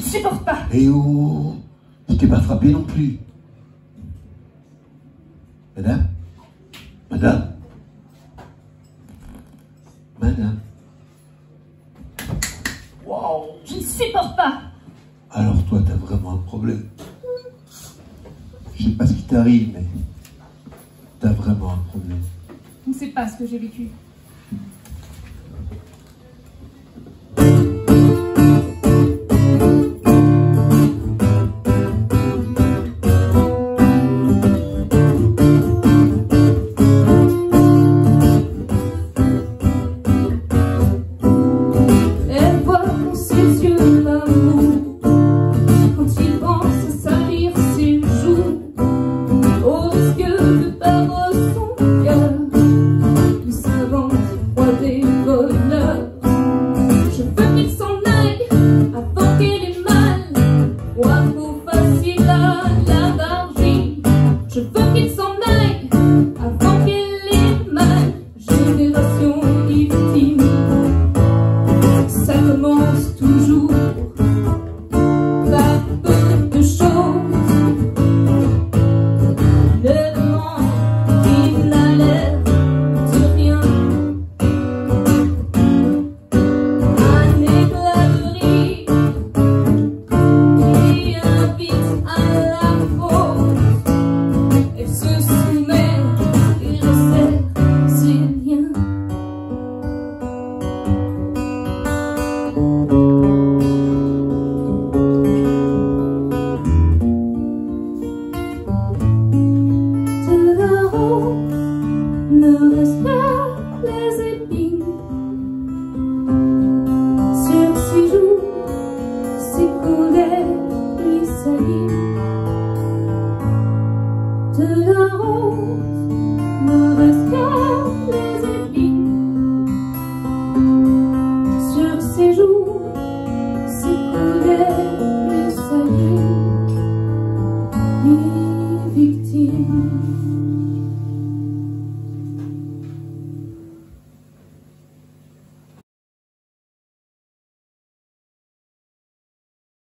supporte pas. Eh oh, je t'ai pas frappé non plus. Madame? Madame? Madame? Wow, je ne supporte pas. Alors toi, t'as vraiment un problème. Je sais pas ce qui t'arrive, mais t'as vraiment un problème. Je ne sais pas ce que j'ai vécu. Je veux qu'il s'en aille avant qu'il ait mal. Génération victime, ça commence toujours par peu de choses. Le vent qui n'a l'air de rien, un éclat de rire qui invite à la faute. Ne reste pas les épines sur ses joues, ses collègues, les salines.